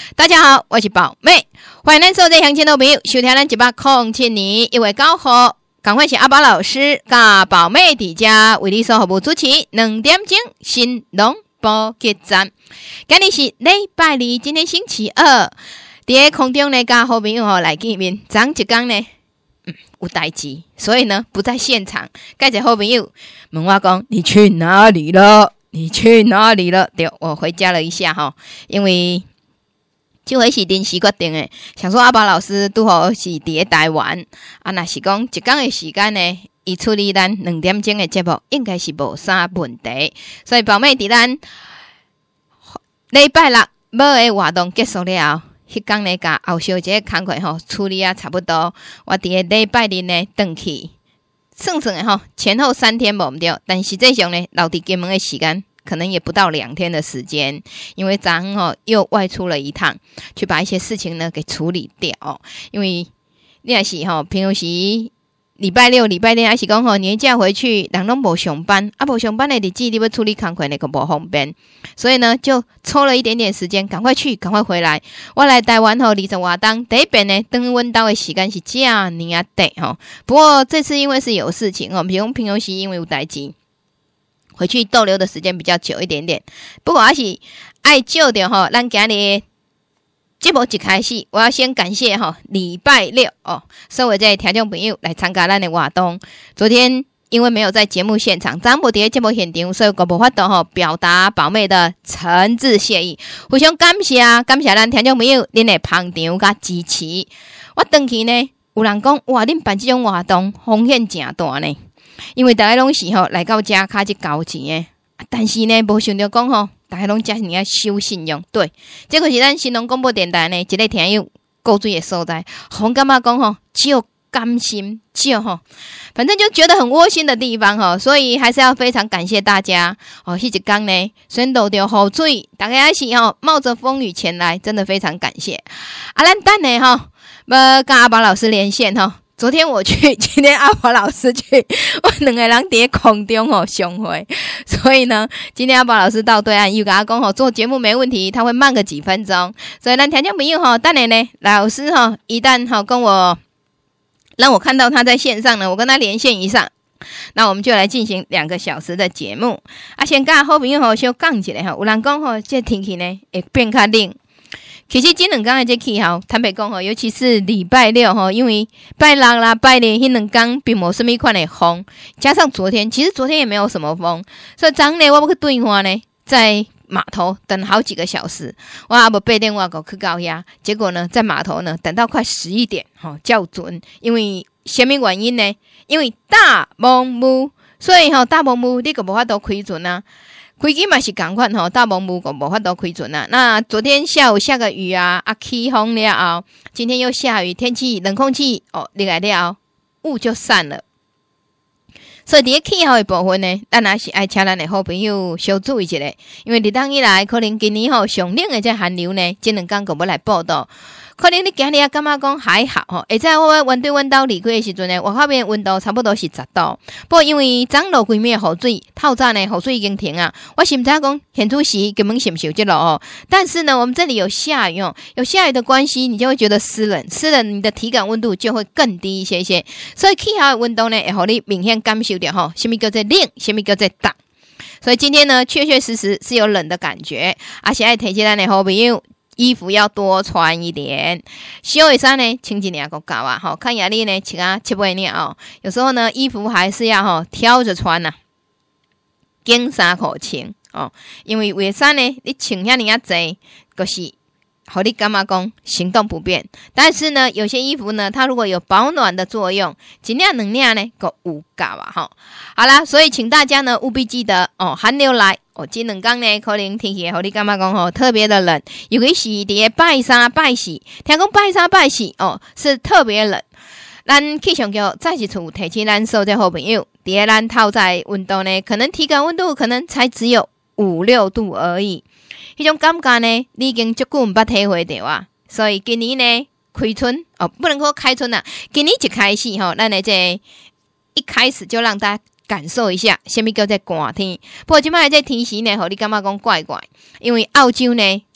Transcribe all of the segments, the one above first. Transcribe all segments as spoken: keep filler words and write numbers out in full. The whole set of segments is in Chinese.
大家好，我是宝妹，欢迎咱所有在乡亲的朋友收听咱一百零七年一月九号，赶快是阿宝老师甲宝妹伫遮为你所服务主持两点钟新农补给站。今日是礼拜二，今天星期二，伫空中呢甲好朋友吼来见面，昨一天呢。嗯，有代志，所以呢不在现场。介者好朋友问我讲：“你去哪里了？你去哪里了？”对，我回家了一下哈，因为这回是临时决定的，想说阿宝老师拄好是伫台湾啊，若是讲一天的时间呢，伊处理咱两点钟的节目，应该是无啥问题。所以宝妹伫咱礼拜六要的活动结束了。迄天呢，甲后小姐工课吼处理啊差不多，我伫个礼拜日呢转去，算算的吼前后三天无毋对，但实际上呢，留伫金门的时间可能也不到两天的时间，因为昨昏吼又外出了一趟，去把一些事情呢给处理掉。哦、因为你也是吼平时礼拜六、礼拜天还是讲吼年假回去，人拢无上班，啊无上班的日子，你要处理工课呢，可无方便，所以呢，就抽了一点点时间，赶快去，赶快回来。我来台湾吼，二十外天，第一遍呢，登阮兜的时间是这样啊短吼。不过这次因为是有事情哦，比如平时因为有代志，回去逗留的时间比较久一点点。不过还是爱照着吼，咱今日。节目一开始，我要先感谢哈礼拜六哦，所有在听众朋友来参加咱的活动。昨天因为没有在节目现场，咱无伫节目现场，所以我无法度吼表达宝妹的诚挚谢意，非常感谢感谢咱听众朋友恁的捧场甲支持。我回去呢，有人讲哇，恁办这种活动风险真大呢，因为大家拢是吼来到遮卡去交钱的，但是呢，无想到讲吼。大家拢遮尔啊守信用，对，这个是咱新农广播电台呢一个听友够水的所在，红感觉讲吼，只有甘心，只有吼，反正就觉得很窝心的地方吼，所以还是要非常感谢大家哦。迄一天呢，虽然落着雨水，大家还是吼冒着风雨前来，真的非常感谢。啊，咱等下吼，要跟阿宝老师连线吼。昨天我去，今天阿宝老师去，我两个人伫空中吼相会，所以呢，今天阿宝老师到对岸又跟他讲吼，做节目没问题，他会慢个几分钟，所以咱听众朋友吼，等下呢，老师吼一旦吼跟我让我看到他在线上呢，我跟他连线一下，那我们就来进行两个小时的节目。啊，先跟好朋友吼小讲一下吼，有人讲吼，这天气呢会变较冷。其实这两天的这气候，坦白讲吼，尤其是礼拜六吼，因为拜六啦、拜日迄两天并无什么款的风，加上昨天，其实昨天也没有什么风，所以昨天我要去对话呢，在码头等好几个小时，我也无八点我go去到遐，结果呢，在码头呢等到快十一点，吼较准，因为什么原因呢？因为大蒙雾，所以吼大蒙雾你个无法度开船啊。开机嘛是同款吼，大蒙雾个无法度开船啊。那昨天下午下个雨啊，啊起风了后，今天又下雨，天气冷空气哦入来了后，雾就散了。所以伫气候的部分呢，咱也是爱请咱的好朋友小注意一下，因为日当以来可能今年吼上冷的这寒流呢，这两天个要来报道。可能你今日也感觉讲还好吼，会知我阮对阮兜离开的时阵呢，外口边温度差不多是十度。不过因为涨落几面雨水，透早呢雨水已经停啊，我是毋知讲现主时根本是毋是有这落哦。但是呢，我们这里有下雨哦，有下雨的关系，你就会觉得湿冷，湿冷你的体感温度就会更低一些些。所以气候的温度呢，会互你明显感受到吼，什么叫做冷，什么叫做冻。所以今天呢，确确实实是有冷的感觉，而且爱提醒咱的好朋友。衣服要多穿一点，小的衫呢穿一领够够啊！吼，看压力呢穿啊七八领哦。有时候呢，衣服还是要吼挑着穿呐、啊，紧衫裤穿哦。因为为啥呢？你穿遐尼啊济，就是互你感觉讲行动不便。但是呢，有些衣服呢，它如果有保暖的作用，一领两领呢够有够啊！吼，好啦，所以请大家呢务必记得哦，寒流来。哦，这两天呢，可能天气，互你感觉讲吼特别的冷，尤其是伫个拜三拜四，听讲拜三拜四哦是特别冷。咱气象局再一次提醒咱所有好朋友，伫个咱透早温度呢，可能体感温度可能才只有五六度而已，迄种感觉呢，你已经足久毋捌体会到啊。所以今年呢，开春哦，不能说开春啦，今年一开始吼，咱的这一开始就让大家。感受一下，什么叫做寒天？不过今摆这天时呢，互你感觉讲怪怪，因为澳洲呢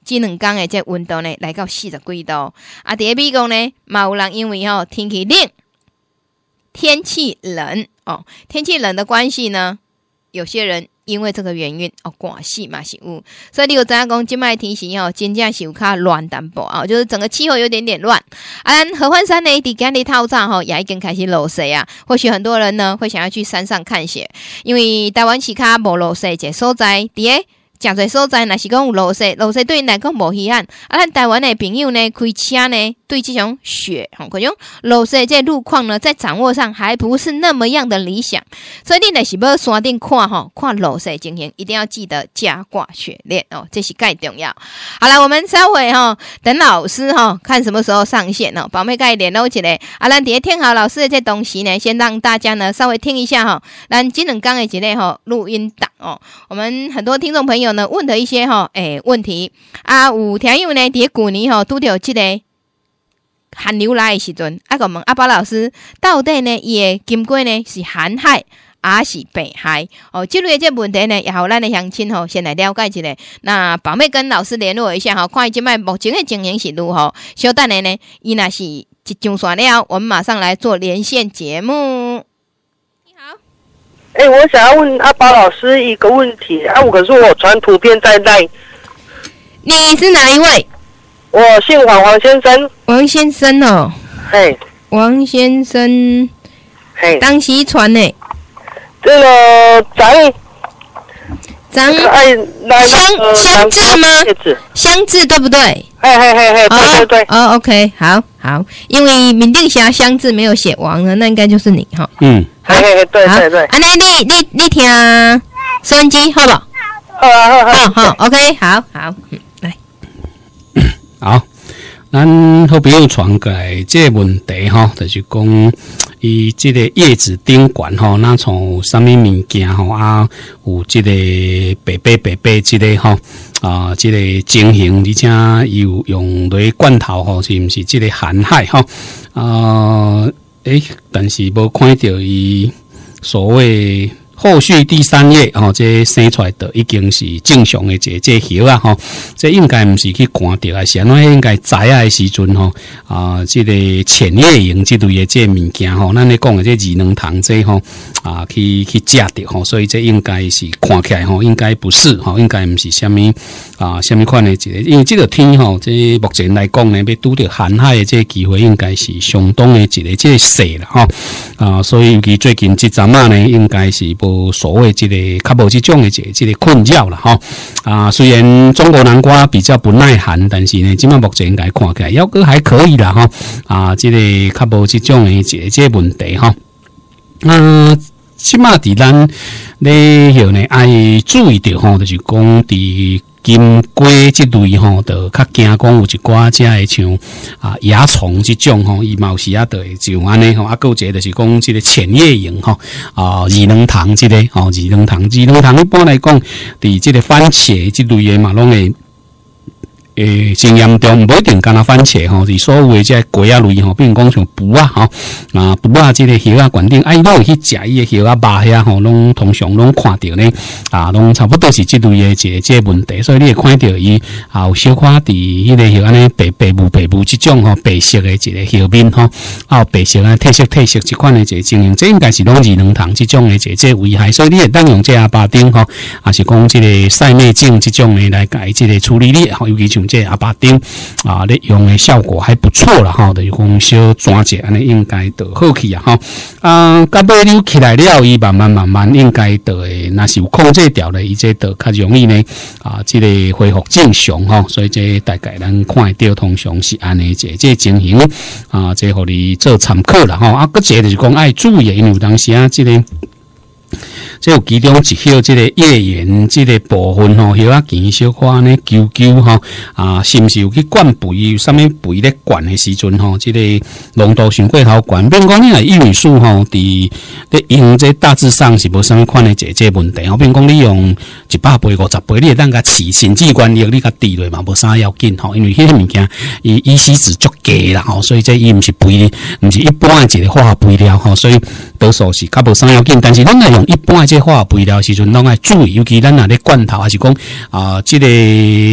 这两天的这温度呢来到四十几度，啊，伫美国呢，嘛有人因为吼、哦、天气冷，天气冷哦，天气冷的关系呢，有些人因为这个原因哦，寒死嘛是有，所以你有知影讲，即摆天气哦，真正是有较乱淡薄啊，就是整个气候有点点乱。啊，咱合欢山呢，伫今日透早吼，也已经开始落雪啊。或许很多人呢会想要去山上看雪，因为台湾是较无落雪一个所在，伫诶。诚侪所在，若是讲有落雪，落雪对因来讲无稀罕。啊，咱台湾的朋友呢，开车呢，对这种雪，吼，可种落雪这路况呢，在掌握上还不是那么样的理想。所以你若是要山顶看吼，看落雪情形，一定要记得加挂雪链哦，这是介重要。好了，我们稍微吼，等老师吼，看什么时候上线哦，宝妹该联络一下。啊，咱伫听好老师的这东西呢，先让大家呢稍微听一下哈。咱今两天的一个吼录音档哦，我们很多听众朋友呢问的一些吼诶问题啊，有听友呢伫旧年吼拄着即个寒流来的时阵，啊，个问阿宝老师，到底呢伊的经过呢是寒害还是北海？哦，这类这问题呢，也好咱的乡亲吼先来了解一下。那宝妹跟老师联络一下哈，看伊即摆目前的情形是如何。稍等的呢，伊若是一上线了，我们马上来做连线节目。 哎、欸，我想要问阿宝老师一个问题啊，可是我传图片在赖。 你是哪一位？ 我姓黄，黄先生。 王先生哦。 嘿。 王先生。 嘿。 当时传呢？ 这个咱。 咱。 哎，来乡乡字吗？乡字对不对？ 嘿嘿嘿嘿，对对对。 哦 ，OK， 好好，因为闽定峡乡字没有写王呢，那应该就是你哈。 嗯。嘿嘿嘿，对对对。 啊，那你你你听收音机好不好？ 好啊好啊。 好好 ，OK， 好好，嗯，来。 好，咱好朋友传过来这个问题吼，就是讲伊这个叶子顶管吼，那从什么物件吼啊，有这个白白白白这个吼啊，这个情形，而且有用来罐头吼，是毋是这个寒害吼啊？诶、欸，但是无看到伊所谓后续第三页吼，这生出来的已经是正常的这这叶啊吼，这应该毋是去看到啊，是安怎应该摘啊的时阵吼啊，这个浅叶型这类的这物件吼，咱咧讲的这二能糖这吼啊，去去食着吼，所以这应该是看起来吼，应该不是吼，应该毋是虾米啊虾米款的一个，因为这个天吼，这目前来讲呢，要拄着寒害的这个机会，应该是相当的一个这个细啦吼啊，所以尤其最近这阵啊呢，应该是无所谓这个较无这种的这个这个困扰啦吼啊，虽然中国南瓜比较不耐寒，但是呢，今麦目前应该看起来还阁还可以啦吼啊，这个较无这种的这个这个问题吼啊。即马伫咱咧许呢爱注意着吼，就是讲伫金龟即类吼，就较惊讲有一寡遮诶像啊蚜虫即种吼，伊嘛有时啊就会就安尼吼，啊，还有一个就是讲即个浅叶型吼啊，二能糖即个吼，二能糖，二能糖一般来讲，伫即个番茄即类诶嘛，拢会。诶，真严重，不一定干那番茄吼，是所有的这果啊类吼，比如讲像卜啊吼，啊卜啊这个叶啊管定，哎，拢去食伊的叶啊肉遐吼，拢通常拢看到呢，啊，拢差不多是这类的这这问题，所以你会看到伊啊有小可伫迄个叶安尼白白雾白雾这种吼白色的一个叶面吼，啊有白色啊褪色褪色这款的一个情形，这应该是拢二能糖这种的这这危害，所以你会当用这阿巴丁吼，啊是讲这个晒灭净这种的来改这个处理力，吼，尤其像这阿巴丁啊，你用的效果还不错啦哈，就是讲小转者安尼应该就好去啊哈。啊，到尾溜起来了，伊慢慢慢慢应该就会，若是有控制掉咧，伊这就较容易呢啊，这个恢复正常哈。所以这大概咱看到通常是安尼这这情形啊，这互你做参考啦哈。啊，搁一个就是讲爱注意，因为有当时啊，这个。这有其中一叶这个叶缘这个部分吼，叶啊见小可安尼揪揪吼啊，是毋是有去灌肥？有啥物肥咧灌的时阵吼，这个浓度上过头灌，变讲你若玉米树吼，伫咧用这大致上是无啥物款的这这问题吼。变讲你用一百倍、五十倍，你会当甲饲甚至原液你甲滴落嘛，无啥要紧吼，因为迄个物件伊伊烯值足低啦吼，所以这伊毋是肥，毋是一般的一个化学肥料吼，所以多数是较无啥要紧，但是咱来用一般的这化学肥料时阵，拢爱注意，尤其咱若咧罐头还是讲啊，这个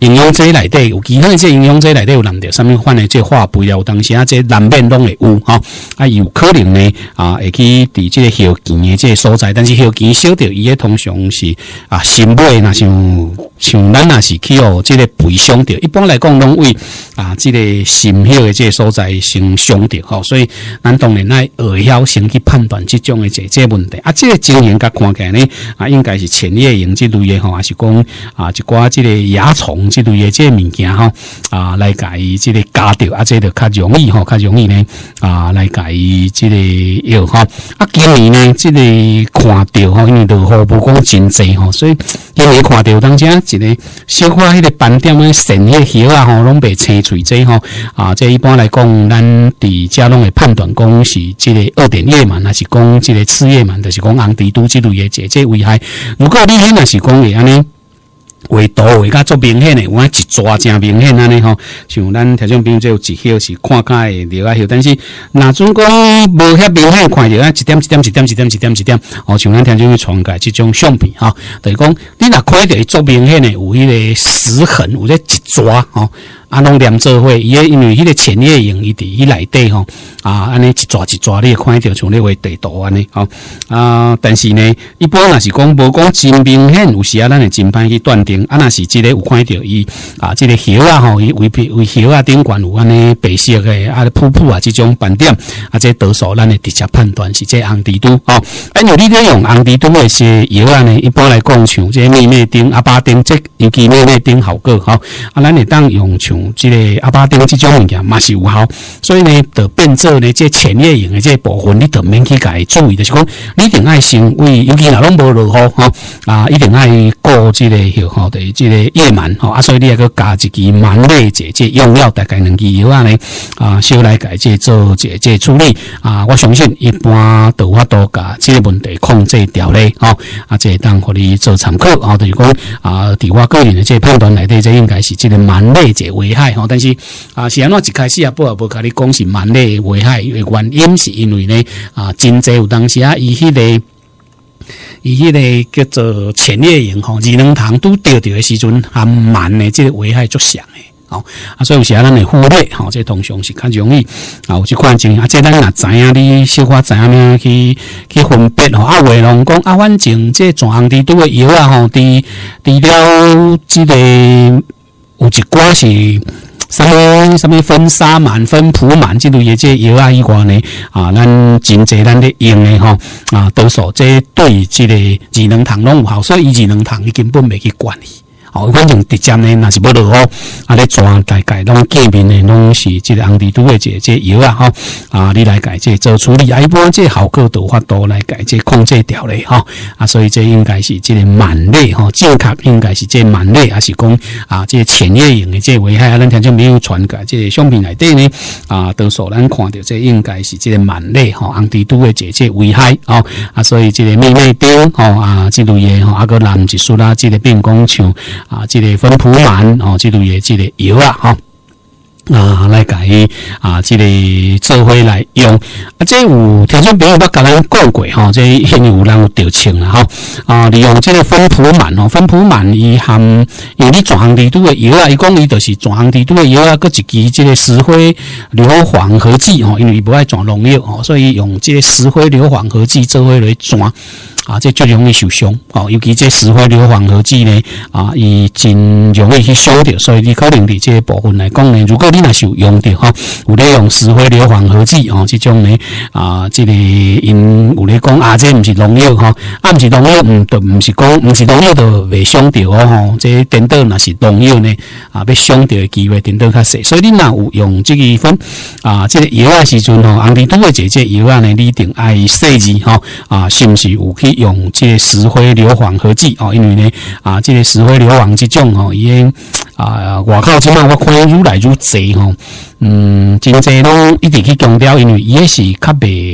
营养剂内底有其他的这营养剂内底有含着什么款的这化肥料，有当时啊这难免拢会有吼，啊有可能呢啊会去伫这个叶茎的这个所在，但是叶茎少着伊个通常是啊心尾若像像咱若是去哦这个肥伤着，一般来讲拢为啊这个心叶的这个所在先伤着吼，所以咱当然爱会晓先去判断这种的这这问题啊，这个情形甲看起来呢啊应该是前叶型这类的吼，还是讲啊一寡这个蚜虫这类的这个物件吼啊来甲伊这个加着啊，这就较容易吼，较容易呢啊来甲伊这个药吼啊，今年呢这个看到吼，因为落雨无讲真济吼，所以今年看到当时一个小可迄个斑点的线迄个叶啊吼，拢被青翠这吼啊，这一般来讲，咱伫遮拢会判断讲是这个二点叶螨，还是讲这个刺叶螨，就是讲红蜘蛛这类的这这危害。如果你迄若是讲会安尼。画图画甲足明显诶，有啊一抓真明显安尼吼，像咱听众朋友这有一叶是看甲会了啊叶，但是若准讲无遐明显看着啊一点一点一点一点一点一点，哦像咱听众朋友传过即种相片吼，就是讲你若看着伊足明显诶，有迄个石痕，有咧一抓吼。啊，拢连做伙，伊因为迄个前叶型伊伫伊内底吼，啊，安尼一抓一抓，你会看到像咧画地图安尼吼，啊，但是呢，一般若是讲无讲真明显，有时啊，咱会真歹去断定，啊，若是即个有看到伊啊，即、這個叶啊吼，伊为为叶啊顶管有安尼白色诶，啊，噗噗啊，即种斑点，啊，这多数咱会直接判断是这红蜘蛛吼，啊，因为你咧用红蜘蛛诶些叶啊呢，一般来讲像这妹妹丁、阿巴丁，这尤其妹妹丁好个吼，啊，咱会当用像。这个阿巴丁这种物件嘛是有效，所以呢，就变做呢，这前叶型的这部分，你就免去家注意，就是讲，你一定爱先为，尤其若拢无落雨吼，啊，一定爱顾这个叶吼的这个叶螨吼，啊，所以你还个加一支螨类这这用料，大概两支药啊呢，啊，小来改这做这这处理，啊，我相信一般都法度甲这个问题控制掉咧，吼，啊，这当互你做参考，啊，就是讲啊，伫我个人的这判断内底，这应该是这个螨类这危害。但是啊，是安怎一开始啊，不也无甲你讲是螨类危害的原因，是因为呢啊，真济有当时啊，伊迄、那个伊迄个叫做前叶型吼，二两糖拄钓着的时阵，含螨的这个危害足强的。哦，啊，所以有时啊，咱会忽略，吼、哦，这通常是较容易啊，有即款情形，啊，这咱若知影，你小可知影咩去去分别吼，啊，话拢讲啊，反正这全红蜘蛛的药啊，吼，除除了即、這个。有一寡是什么什么分沙螨、分普螨这类的这药啊以外呢，啊，咱真济咱咧用的吼，啊，多数这对这个二能糖拢有效，所以伊二能糖伊根本袂去管伊。哦，反正直接呢，若是要落雨，啊，咧抓大概拢见面的拢是即个红蜘蛛的这这药啊，吼啊，你来改这做处理，啊，一般这效果都法度来改这控制掉咧，吼啊，所以这应该是这个螨类吼，正确应该是这螨类，还是讲啊，这前叶型的这危害啊，咱听众没有传个这相片内底呢，啊，多数咱看到这应该是这个螨类吼，红蜘蛛的这这危害哦，啊，所以这个妹妹丁吼啊，这类的吼，啊个蓝一束啦，这个变讲像。啊，这个分普螨哦，这类的这个药啊，哈、哦，啊，来甲伊啊，这个做伙来用啊，这有听众朋友捌甲咱讲过吼，这因为有人有着清啦，吼啊，利用这个分普螨哦，分普螨伊含，因为你全红蜘蛛的药啊，伊讲伊就是全红蜘蛛的药啊，搁一支这个石灰硫磺合剂吼，因为伊无爱全农药吼，所以用这个石灰硫磺合剂做伙来转。啊，这最容易受伤哦，尤其这石灰硫磺合剂呢，啊，伊真容易去伤到，所以你可能伫这部分来讲呢，如果你若是有用到哈，有咧用石灰硫磺合剂哦，这种呢，啊，这个因有咧讲啊，这毋是农药哈，啊，毋是农药，毋就毋是讲毋是农药就袂伤到哦，吼，这颠倒若是农药呢，啊，要伤到的机会颠倒较细，所以你若有用这个分啊，这个药的时阵吼，红蜘蛛的这这药啊呢，你一定爱细致吼，啊，是毋是有去用这个石灰硫磺合剂哦，因为呢啊，这个石灰硫磺这种哦，已经啊外口即摆我看愈来愈济吼，嗯，真济拢一直去强调，因为伊也是较袂，伊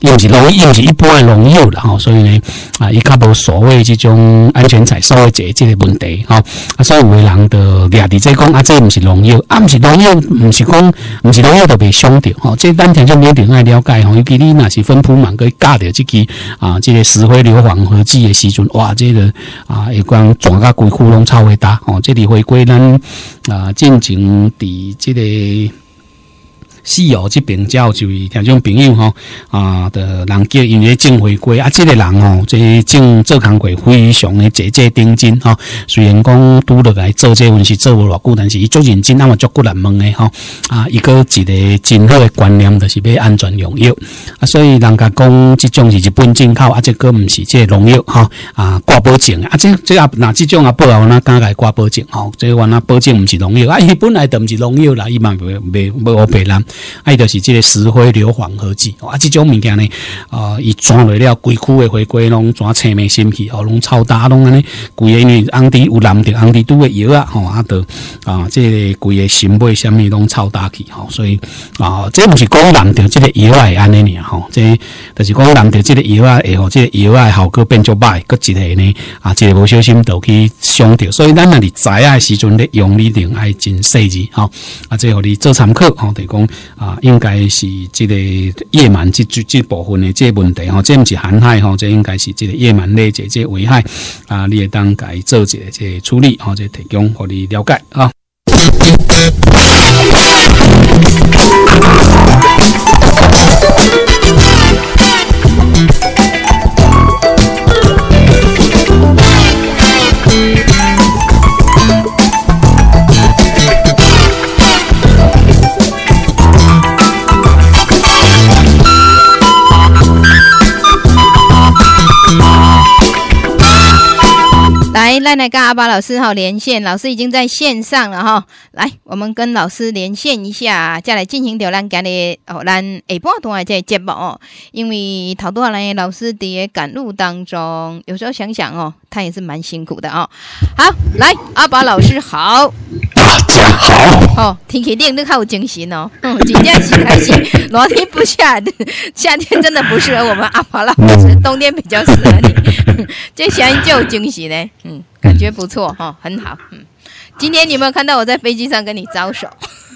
伊毋是农，伊毋是一般的农药啦吼，所以呢，啊，伊较无所谓即种安全采收的这这个问题吼，啊，所以有的人就掠伫这讲啊，这毋是农药，啊，毋是农药，毋是讲毋是农药就袂伤着吼，这咱听众朋友定爱了解吼，尤其你若是分铺满去教着即支啊，即、這个石灰硫磺合剂的时阵，哇，这个啊，会讲转甲规窟窿臭会大吼，这里回归咱啊，进前伫即个。西游这边才有一位听众朋友吼啊，的人叫因为种玫瑰啊，这个人吼，这种做工过非常的节节顶真吼。虽然讲拄落来做这份是做无偌久，但是伊足认真，啊嘛足骨力问的吼啊，伊个一个真好的观念，就是要安全用药啊。所以人家讲这种是日本进口啊，这个毋是这农药吼啊，挂保证啊，这这啊那这种啊报啊，那敢来挂保证吼，这原来保证毋是农药啊，伊本来就毋是农药啦，伊嘛袂袂袂黑白咱。啊，伊就是即个石灰硫磺合剂啊，即种物件呢，啊，伊钻落了规区的花龟拢全青霉心去，哦，拢臭大，拢安尼，规个因为红滴有淋着红滴拄的药啊，吼啊，着啊，即个规个心尾啥物拢臭大去，吼，所以啊，这毋是讲淋着即个药啊会安尼尔，吼，这就是讲淋着即个药啊会互即个药啊效果变足歹，搁一个呢啊，一个无小心就去伤着，所以咱若伫知啊时阵咧用，你一定爱真细致，吼，啊，这互你做参考，吼，就是讲啊。应该是这个叶螨这这部分的这个问题吼，这不是寒害吼，这应该是这个叶螨类这这危害啊，你会当该做一个这个处理吼，这提供互你了解啊。 来，来来跟阿巴老师哈连线，老师已经在线上了哈。来，我们跟老师连线一下，再来进行到咱今日哦，咱下半段的这个节目哦。因为头多来老师在赶路当中，有时候想想哦，他也是蛮辛苦的哦。好，来，阿巴老师好。 大家好。 哦，天气冷，你较有精神哦。嗯，真正是还是热天不下，夏天真的不适合我们阿巴老师，冬天比较适合你。这声音就有精神呢，嗯，感觉不错哈、哦，很好。嗯，今天你有没有看到我在飞机上跟你招手？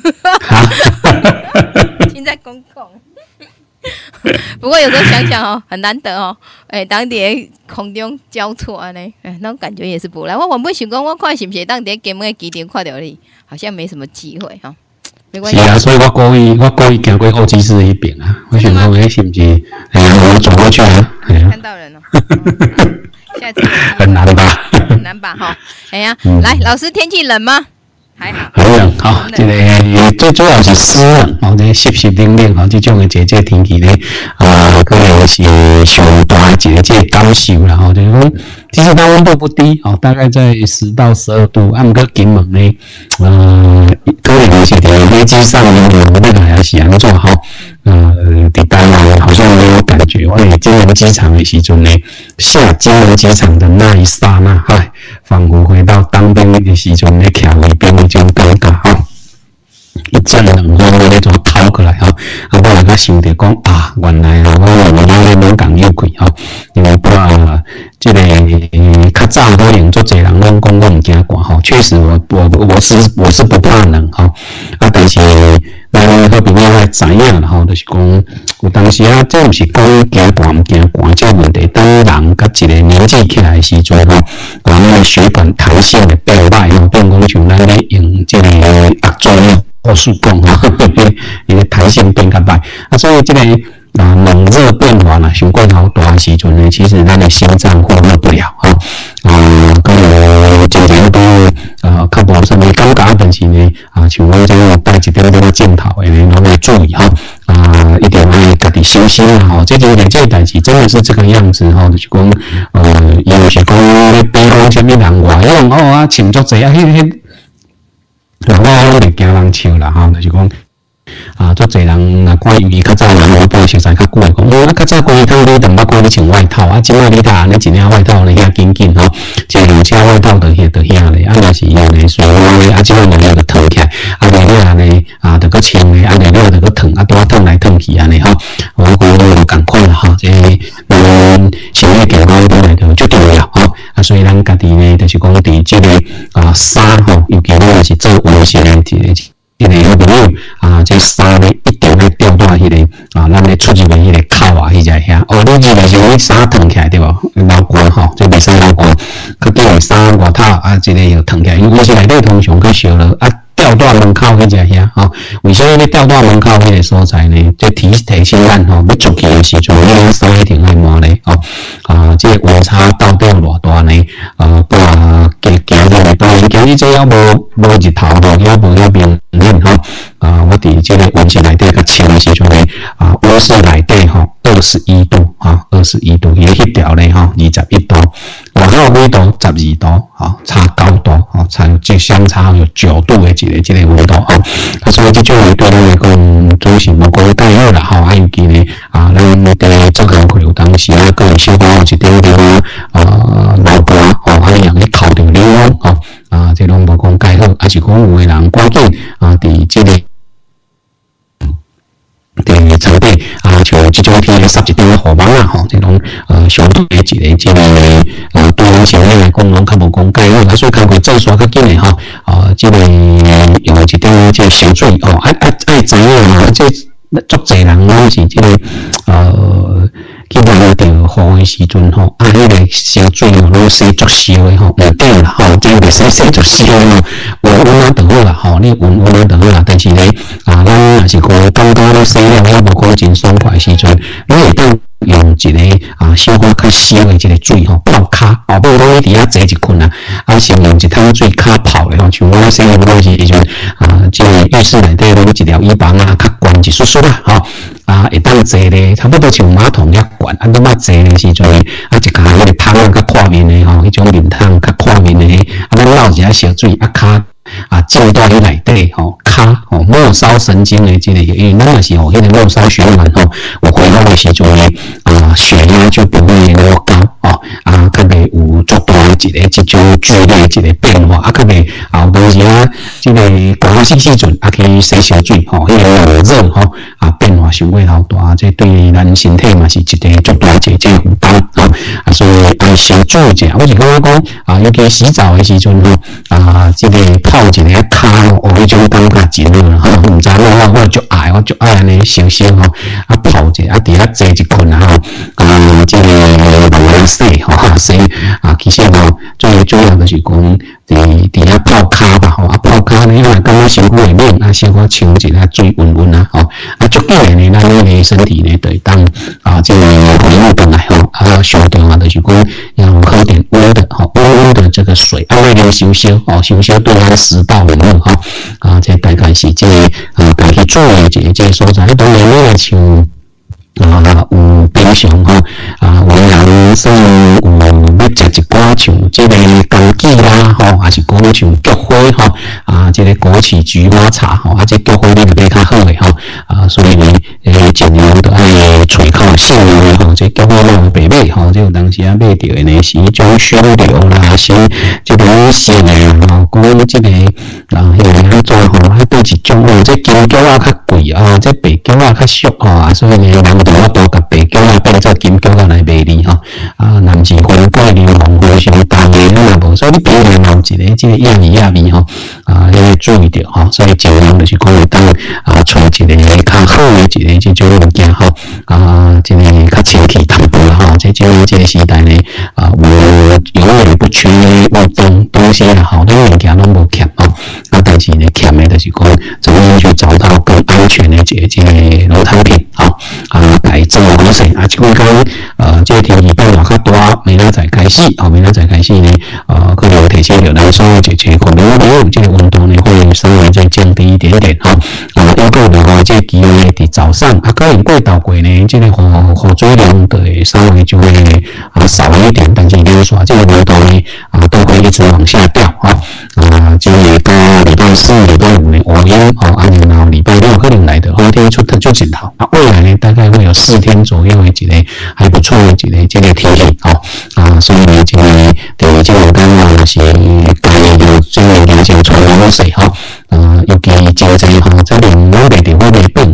现在公共。不过有时候想想哦，很难得哦，哎、欸，当在空中交错啊呢，哎、欸，那种感觉也是不赖。我原本想讲，我看是不是当在金门的机场看到你，好像没什么机会哈、哦。没关系。是啊，所以我故意我故意行过候机室那边啊，我想讲，哎，是不是？哎呀，我转过去啊， 看到人了。嗯、下次很难吧？ 很难吧？哈，哎呀，嗯、来，老师，天气冷吗？还好， 很冷哈，这个最主要是湿冷，哦，这湿湿冷冷哈，这种的这这天气呢，啊，可能是上大一个这个感受啦，吼，就是讲，其实它温度不低，哦，大概在十到十二度，啊，不过金门呢，呃，可能是在飞机上呢，那个还是安怎哈，呃，在台湾好像没有感觉，我哋金门机场的时阵呢，下金门机场的那一刹那，嗨，仿佛回到当兵的时阵咧，徛那边的这种感觉哈，一阵冷风的那种透过来哈，啊，我来想着讲啊，原来啊，我我我们讲有亏哈，因为不啊，这个较早可能做侪人拢讲我唔惊寒哈，确实我我我是我是不怕冷哈，啊，但是。咱好朋友也知影啦吼，就是讲有当时啊，这毋是讲惊寒毋惊寒这个问题。当人甲一个年纪起来的时阵吼，啊，那个血管弹性会变歹吼，变讲像咱咧用这个压缩的护士讲吼，伊个弹性变较歹啊，所以这个啊冷热变化啦，伤过头大的时阵呢，其实咱的心脏负荷不了吼，啊，可能经常都呃较无啥物感觉，但是呢啊，像我这样带一点点镜头的呢，拢要注意吼，啊，一定要家己小心啦吼。这真个这代志真的是这个样子吼，就是讲呃，伊就是讲咧比讲啥物人外用哦啊，穿足济啊，迄迄，人我拢袂惊人笑啦吼，就是讲。啊，足侪人若看伊较早人我帮熟悉较久诶，讲哦，啊较早关于汤你淡薄讲你穿外套，啊，即摆你睇安尼一领外套呢遐紧紧吼，一两车外套就遐就遐咧，啊，若是安尼随我啊，即摆两个就脱起来，啊，热了安尼啊，就搁穿咧，啊，热了就搁烫，啊，拄啊烫来烫去安尼吼，我讲都共款啦吼， 这咱身体健康本来就最重要吼，啊，所以咱家己呢，就是讲伫这个啊衫吼，尤其咱是做温室的这个这个好朋友啊，这衫呢一定要吊带迄个啊，咱咧出入的迄个口啊，迄只遐，哦，你入来时候你衫脱起来对无？老寒吼，这袂使老寒，佮叫伊衫外套啊，这个又脱起来，因为温室内底通常较烧了啊。吊带门口迄只遐吼，为什么咧吊带门口迄个所在呢？这提提醒咱吼，要出去的时阵，你咱衫一定爱换咧吼。啊，这个温差到底有偌大呢？啊，不啊，行行入来，当然今日这要无无日头吼，要无要明亮吼。啊，我伫这个温室内底较清的时阵呢，啊，温室内底吼二十一度哈，二十一度，伊迄条咧吼二十一度，外口温度十二度，吼差九度，吼差即相差有九度的一个即个温度吼。啊，所以即种诶对咱来讲，总是无够介好啦吼。啊，尤其呢啊，咱伫做工课有当时啊，个人小可有一点地方啊流汗吼，啊，让伊哭着流汗吼，啊，即拢无讲介好，啊是讲有诶人赶紧啊，伫即个。伫场地啊，像即种天湿一点雨网啊，吼，即种呃相对诶一个即个呃对咱身体来讲，拢较无讲介好，啊，所以工课做煞较紧诶吼，啊，即个用一点即个烧水哦，爱爱爱知影啊，即足侪人拢是即个呃。去拿着雨诶时阵吼，啊，迄个烧水吼，拢洗足烧诶吼，唔对啦吼，真袂使洗足烧诶吼，有温啊就好啦吼，你温温啊就好啦。但是咧啊，咱若是讲刚刚咧洗了，还无讲真爽快时阵，你会当用一个啊小可较烧诶一个水吼泡骹，哦，不如讲你伫遐坐一困啊，啊先用一桶水骹泡咧吼，像我洗完东西时阵啊，即个浴室内底拢一条椅板啊，较悬一缩缩啦吼。啊，会当坐咧，差不多像马桶遐悬，啊，你捌坐咧时阵，啊，一家迄个桶啊，较看面诶吼，迄种面桶较看面诶，啊，咱捞一下烧水，啊，骹啊进到迄内底吼，骹吼末梢神经诶，即个因为咱若是吼，迄个末梢循环吼，有回复诶时阵咧，啊，血压就不会那么高哦，啊，较袂有足大诶一个即种剧烈一个变化，啊，较袂啊，有当时啊，即个高湿时阵啊，去洗烧水吼，迄个热吼啊，变化伤过老大，这对咱身体嘛是一个足大一个负担吼，啊，所以爱烧水者，我是感觉讲啊，尤其洗澡诶时阵吼，啊，即个泡一个骹吼，哦，迄种感觉真好吼，毋知我我足爱，我足爱安尼烧烧吼，啊泡一下，啊伫遐坐一困啊吼，啊，即个慢慢洗吼，洗啊，其实吼最主要就是讲。伫伫遐泡骹吧吼，啊泡骹呢，因为感觉身躯会冷，啊小可冲一下水温温啊吼，啊足紧诶呢，咱呢个身体呢就会当啊这个回复回来吼，啊上重要就是讲要喝点温的吼，温温的这个水，啊那个烧烧哦，烧烧对咱食道很好吼，啊这大概是这个啊家己做诶一个这个所在，当然呢像。啊，有平常吼，啊，有人说有要食一寡像即个枸杞啦，吼，还是讲像菊花吼，啊，即个枸杞菊花茶吼，啊，即菊花你就买较好诶吼，啊，所以呢，诶，尽量都爱揣口信用吼，即菊花我白买吼，即有当时啊买着诶呢是迄种熏流啦，是即种鲜诶吼，讲即个啊，迄个安怎吼，还对一种哦，即金菊啊较贵啊，即白菊啊较俗吼，啊，所以呢，人我多甲白菊啊变做金菊啊来卖你吼，啊，南是花桂林红花上淡诶，咱也无，所以你平常有一个即个亚米亚米吼，啊，你要注意着吼，所以尽量就是讲会当啊，找一个较好诶一个即种物件吼，啊，即个较清气淡薄啦吼，即种即个时代呢，啊，有永远不缺物东东西啦吼，咱物件拢无欠吼，啊，但是呢欠诶就是讲怎么样去找到更安全诶一个即个乳产品吼，啊。来做好势啊！即款讲，呃，即个天气变化较大，明仔载开始，哦，明仔载开始呢，呃，可能提醒着咱所有一切可能有即个温度呢，会稍微再降低一点点哈。啊，要过的话，即个机会呢，伫早上啊，可能过到过呢，即个雨雨水量就会稍微就会啊少一点，但是就是说，这个温度呢，啊，都会一直往下掉哈。啊，就会到礼拜四、礼拜五呢，晚阴哦，啊，然后礼拜六可能来的后天出就真好。啊，未来呢，大概会有四天左右的一个还不错的一个这个天气哦，啊，所以呢，这个对这个感觉是家己就这个眼睛传好势哈，啊，尤其经济哈，这两两个地方袂变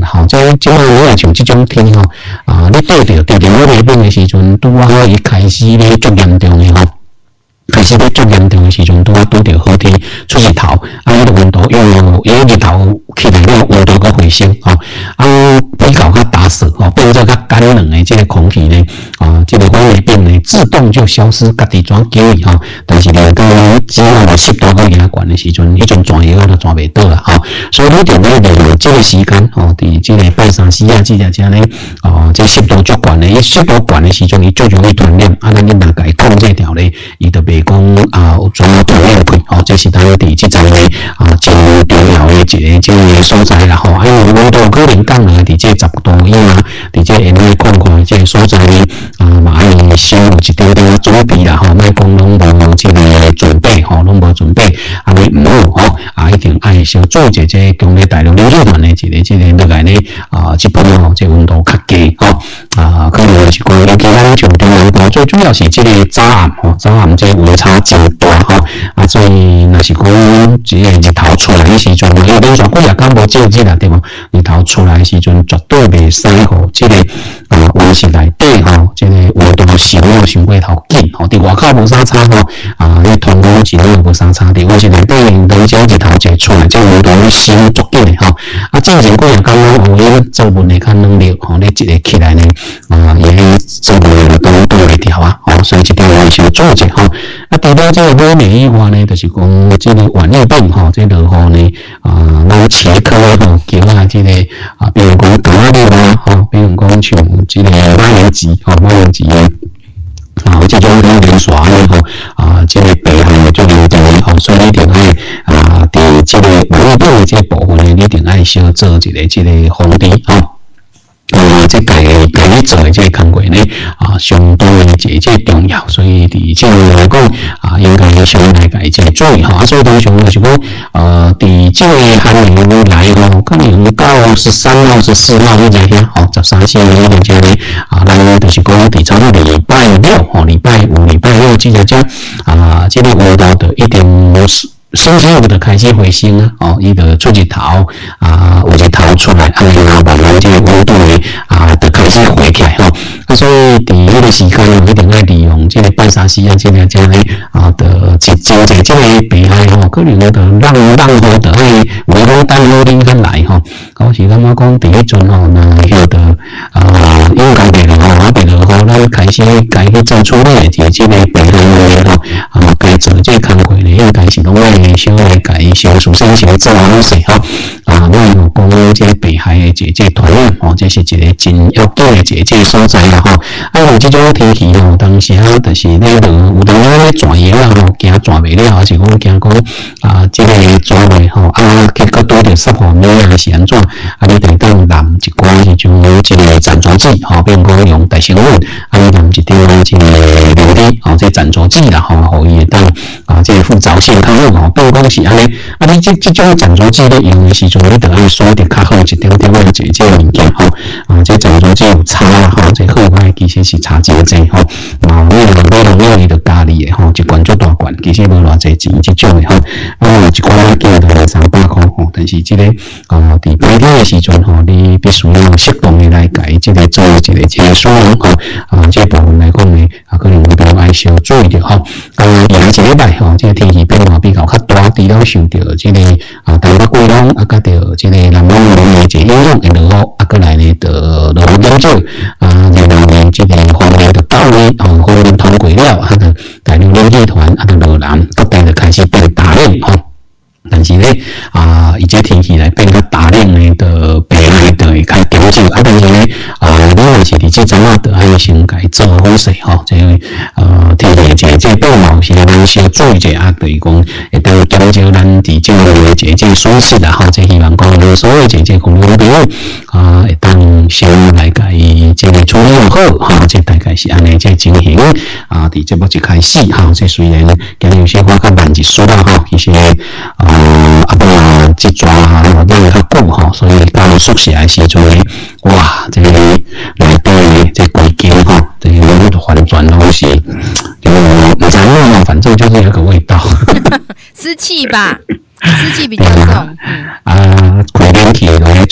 啦吼，即即摆你若像即种天吼啊，你对着地电火热病的时阵，拄啊伊开始咧足严重的吼。开始咧足严重的时阵，拄啊拄着好天出日头，啊，迄个温度又伊日头起来了，温度搁回升吼，啊，比较较打死吼，变做较干冷的这个空气呢，啊，这个火热病呢自动就消失，家己怎救伊吼？但是呢，当只要有湿度搁加悬的时阵，迄种转药都转袂到啦吼，所以你定咧利用这个时间吼，伫这个拜三四啊这只只呢，哦，这湿度足悬的，伊湿度悬的时阵，伊最容易传染，啊，咱你若家控制条咧，伊就袂讲啊有传传染开，哦，这是咱伫即阵咧啊真重要的一个即个所在啦吼，啊，因为温度可能降落伫这十度以下，伫这沿海看看即个所在咧啊，嘛爱先有一点点准备啦吼，莫讲拢无即个准备吼，拢无准备，啊，你毋好吼，啊，一定爱先做一个即个强烈大陆冷气团的一个即个落来咧啊，即边吼即温度较低吼，啊，可能是讲尤其咱像中南部最主要是即个早暗吼，早暗即个温差真大吼，啊，所以若是讲即个日头出来的时阵，因为连续几日敢无照日啦，对无？日头出来的时阵绝对袂使吼，即个啊温室内底吼，即个温度升了伤过头紧吼，伫外口无啥差吼，啊，你通风是了无啥差，伫温室内底当时日头一出来，即温度咧升足紧诶吼，啊，正前几日敢拢有伊做温会较冷热吼，你一个起来呢，啊，伊做温就都都会调啊，吼，所以即点我先做者吼。啊，除了这个火热以外呢，就是讲这个晚热病吼，这落雨呢，啊，咱切科吼，叫啊这个啊，比如讲高压力啦，吼，比如讲像这个马铃薯吼，马铃薯的。啊，这种可能连续咧吼，啊，这个病害就严重咧吼，所以你一定爱啊，伫这个晚热病的这部分呢，你一定爱小做一个这个防治吼。呃，这该该你做的这个工作呢，啊，相当的这这重要，所以伫这个来讲啊，应该相来该这注意哈。啊，所以通常就是讲，呃，伫这个寒流来吼，可能到十三号、十四号你知影吼，十三、四号你知呢，啊，咱就是讲伫差不多礼拜六吼，礼拜五、礼拜六这个这啊，这个温度的一点五十。星期五就开始回升啊，哦，伊就出日头啊，有日头出来，啊，然后慢慢这个温度呢啊，就开始回起来吼。啊，所以伫迄个时间一定要利用这个半沙西啊，这个这个啊的真真济这个病害吼，可能就让让吼就爱为了等努力较来吼。我是感觉讲伫迄阵吼，那迄个啊，应该袂落吼，啊袂落吼，咱开始该去做处理的这这个病害呢吼，啊该做这个工作呢，应该是拢爱。小来甲伊小首先先做好势吼，啊，我有讲这个北海的这这团染吼，这是一个真要紧的这这所在啦吼。啊，有这种天气吼，当时啊，就是咧落有当时咧转热啦吼，惊转袂了，还是讲惊讲啊，这个转热吼，啊，结果拄着湿化面啊是安怎？啊，你得当淋一寡迄种这个粘着剂吼，比如讲用大成分，啊，你淋一点这个硫滴吼，这粘着剂啦吼，互伊会当啊，这个附着性较好吼。变讲是安尼，啊，你这这种粘着剂咧用的时阵，你得爱选择较好一点点的这这物件吼，啊，这粘着剂有差啦吼，这好歹其实是差真济吼，啊，你若买落了伊就加你的吼，一罐足大罐，其实无偌济钱这种的吼，啊，一罐价就两三百块吼，但是这个啊，伫白天的时阵吼，你必须要适当的来改这个做一个这个使用吼，啊，这部分来讲呢，啊，可能我都爱小注意着吼，啊，另外一个礼拜吼，这个天气变化比较较大，除了受到这个啊台北季风啊，甲着这个南方冷的这影响会落雨，啊，过来呢，就落雨减少啊，然后呢，这个方面就到位哦，方面通过了，啊，就大陆冷气团啊，就落南，各地就开始变大冷吼。但是咧啊，伊这天气来变较大冷呢，就病害就会较减少啊。但是咧啊，你若是伫这阵啊，就爱先家做好势吼。这个呃天气这这变化是咱需要注意者啊，就是讲会当减少咱伫这个这这损失啦吼。这希望讲咱所有这这公众朋友啊，会当先来家伊这个处理好吼。这大概是安尼这情形啊。伫这目一开始吼，这虽然今日有些话较慢一丝啦吼，其实啊。呃，啊，不然这抓啊，冷较久吼，所以到宿舍的时阵呢，哇，这个内底这规间吼，这个环转拢是，就不知道，反正就是有个味道。 湿气吧，湿气比较重。 啊，开冷气来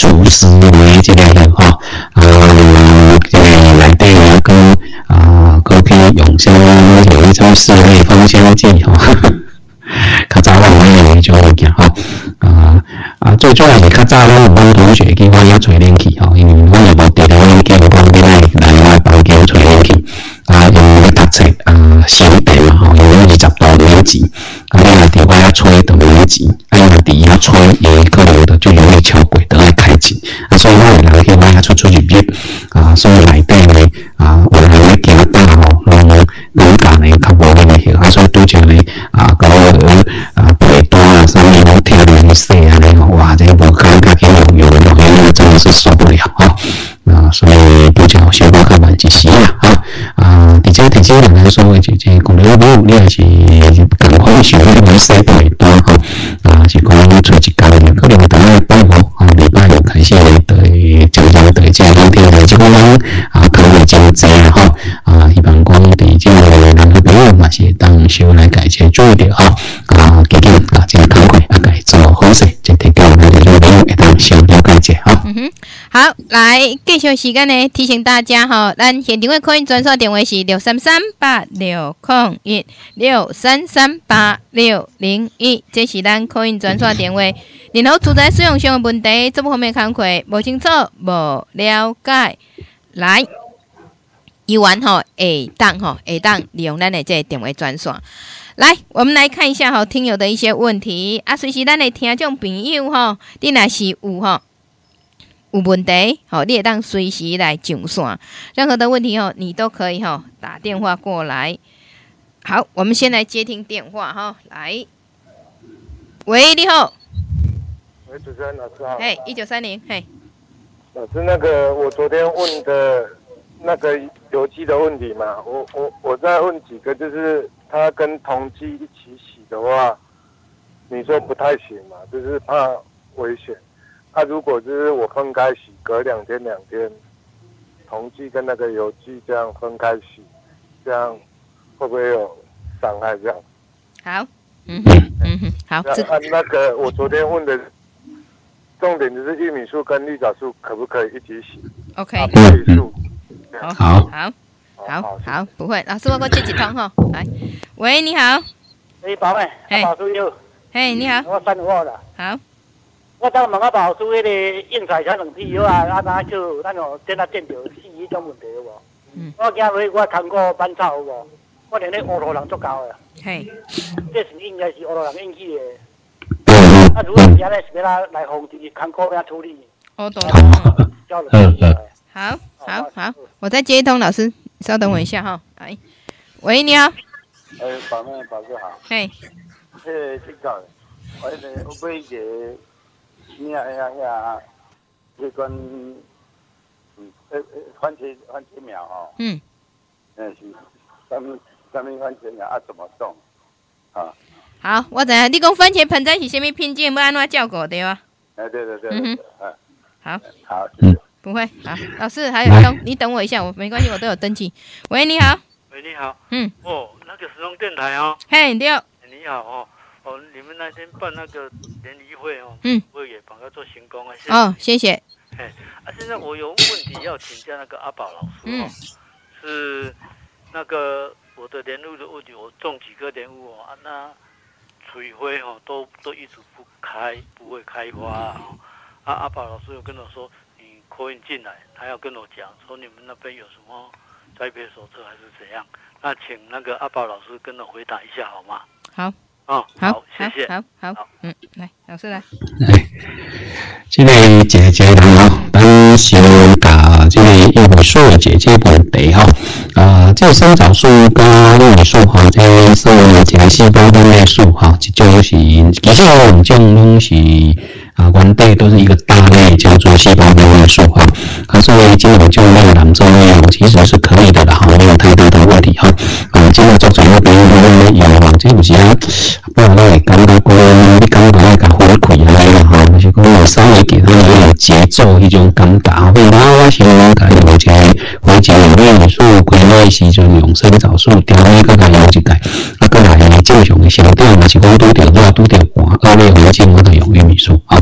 厨师的这个吼，啊，这个内底啊，跟啊，高批用什么有一种室内芳香剂吼，较早咱买的种物件吼，啊啊，最主要是较早咱有阮同学去我遐吹冷气吼，因为阮也无伫咧阮叫讲要来来我房间吹冷气。啊，用咧读册啊，省电嘛吼，因为二十度免钱，啊，你若伫我遐吹就免钱，啊，因为伫遐吹，伊可能就容易超过，就爱开钱，啊，所以我有人去我遐出出入入，啊，所以内底呢，啊，有人咧行打吼，拢拢讲呢较无迄个hiệu，啊，所以拄着咧啊，搞啊陪单啊，啥物拢听人说安尼吼，哇，这无感觉去用用用，那个真的是受不了哈。啊，所以拄着小可较慢一时啦，哈啊，而且提醒人来说，就这讲了母，你也是共款想迄个洗陪单吼，啊，是讲找一工，可能会等下拜五，啊，礼拜六开始咧，对，渐渐对这两天来即个人啊，可能会真济啦，吼啊，希望讲对这个人个朋友嘛是当小来改善注意着吼，啊，记紧啊，真慷慨啊，改做好势，即提供咱个朋友会当小了解者吼。 嗯哼，好，来继续时间呢，提醒大家哈，咱现场的客运专线电话是六三三八六零一六三三八六零一，这是咱客运专线电话。然后住宅使用上的问题，这部方面慷慨无清楚、无了解，来，议员吼下当吼下当利用咱的这个电话专线。来，我们来看一下哈，听友的一些问题啊，随时咱的听众朋友哈，你若是有哈。有问题，好，你也当随时来上线，任何的问题哦，你都可以哈打电话过来。好，我们先来接听电话哈，来，喂，你好， 喂，主持人老师好， 嘿，一九三零，嘿， 老师，那个我昨天问的那个邮寄的问题嘛，我我我再问几个，就是它跟同济一起洗的话，你说不太行嘛，就是怕危险。那、啊、如果就是我分开洗，隔两天两天，同剂跟那个邮寄这样分开洗，这样会不会有伤害？这样好，嗯哼，嗯哼，好。 按、啊、那个我昨天问的重点就是玉米素跟绿藻素可不可以一起洗 ？OK。 啊，玻璃素。 好，好，好，好，好，不会。老师，我给我接几通哈，来，喂，你好。 喂，宝妹， 嘿， 老师有。 嘿，你好。 我三号啦。 好。 我当问啊，老师，迄个应采小两批药啊，啊，哪就咱哦，见啊见到死迄种问题有无？嗯。我今日我看过班草有无？我连咧乌头人足够的。嘿。这是应该是乌头人引起的。啊，如果是安尼是要来来防治，看过要处理。 乌头人。嗯嗯。好，好，好，我再接一通，老师，稍等我一下哈。来，喂，你好。 哎，宝妹，宝哥好。 嘿。 嘿，这个，我这我买一个。你啊呀呀，这关嗯呃呃番茄番茄苗哦，嗯，嗯是什么什么番茄苗啊？怎么种？啊？ 好，我知影你讲番茄盆栽是什么品种，要安怎照顾对吧？ 哎，对对对， 嗯哼，好， 好，嗯， 不会，好，老师还有等你等我一下，我没关系，我都有登记。喂，你好。 喂，你好。 嗯。 哦，那个时钟电台哦。 嘿，对。 你好哦。哦，你们那天办那个联谊会哦， 嗯， 我也帮他做行工啊。 哦，谢谢。 哎，啊，现在我有问题要请教那个阿宝老师哦，嗯、是那个我的莲雾的问题，我种几棵莲雾哦，啊，那水灰哦都都一直不开，不会开花啊。啊，阿宝老师有跟我说，你扣印进来，他要跟我讲说你们那边有什么栽培手册还是怎样？那请那个阿宝老师跟我回答一下好吗？ 好。 哦， 好， 谢谢， 好好好，嗯，来，老师来。 来，这个姐姐人哦，咱先把这个玉米素的解决问题哈。啊，这个生长素跟玉米素哈，这个是一个细胞分裂素哈，这就是其实两种拢是啊，原底都是一个大类叫做细胞分裂素哈。啊，所以这种就那个兰州药其实是可以的啦，哈，没有太大的问题哈。啊，这个做主要病人药啊，这不是啊。不然我会感觉讲，你感觉我甲回馈来啦吼，就是讲我稍微给他有点节奏迄种感觉吼。比如我先甲用一个回节有玉米素，规个时阵用生藻素调理，佮甲用一个，啊，佮来正常的消掉，若是讲拄着热拄着寒恶劣环境，我就用玉米素吼。